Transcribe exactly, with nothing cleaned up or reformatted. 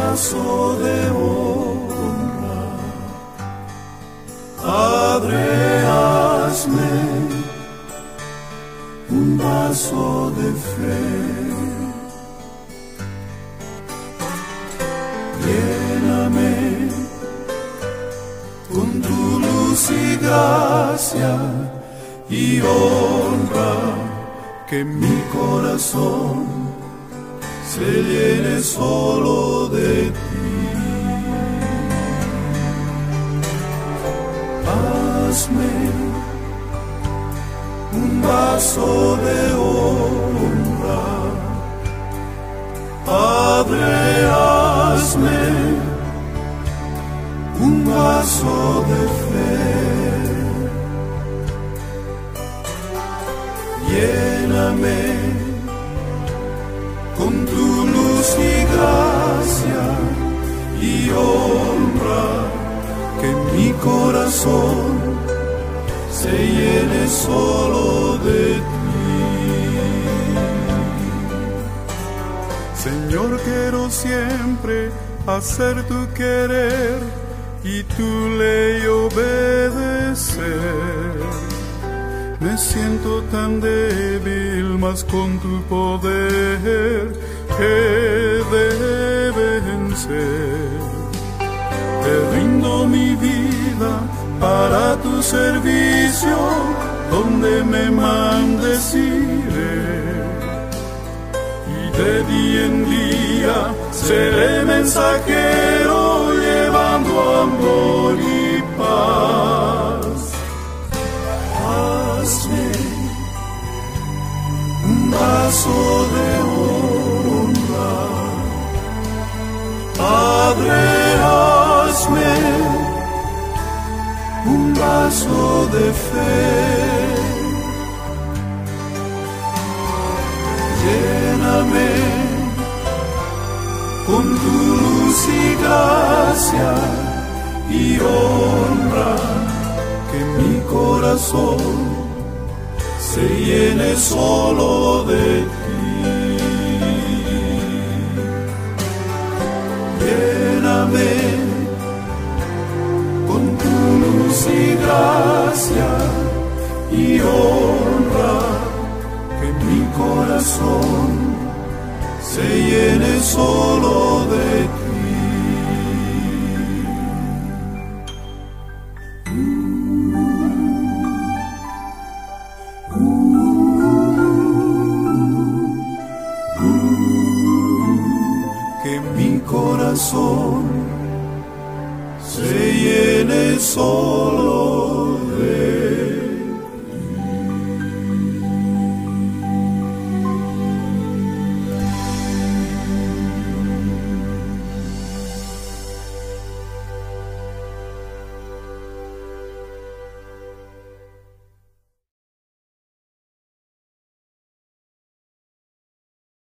vaso de honra. Padre, hazme un vaso de fe. Lléname con tu luz y gracia y honra, que mi corazón se llene solo de ti. Hazme un vaso de honra. Padre, hazme un vaso de fe. Lléname con tu luz y gracia y honra, que mi corazón se llene solo de ti. Señor, quiero siempre hacer tu querer y tu ley obedecer. Me siento tan débil, mas con tu poder he de vencer. Te rindo mi vida para tu servicio, donde me mandes iré. Y de día en día seré mensajero, llevando amor y paz. Hazme un vaso de honra. Padre, hazme un vaso de fe. Lléname con tu luz y gracia y honra, que mi corazón se llene solo de ti. Lléname con tu luz y gracia y honra, que mi corazón se llene solo de ti. Que mi corazón se llene solo